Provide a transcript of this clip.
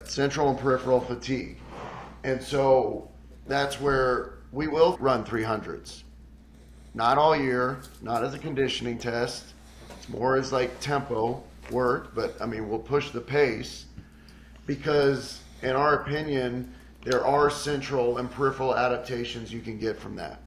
central and peripheral fatigue. And so that's where we will run 300s. Not all year, not as a conditioning test. It's more as like tempo work, but I mean, we'll push the pace because in our opinion, there are central and peripheral adaptations you can get from that.